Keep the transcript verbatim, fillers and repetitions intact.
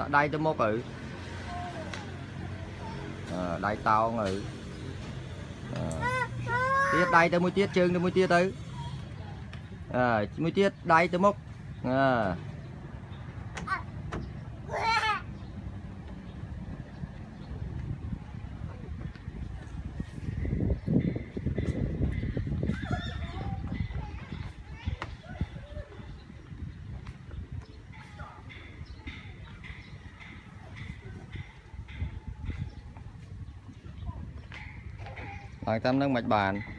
đai tới một ừ à, đai tao ngừ à. Tiết đai tới mũi tiết chương tới mũi tiết tới à, mũi tiết đai tới mốc à. Bằng tâm nước mạch bàn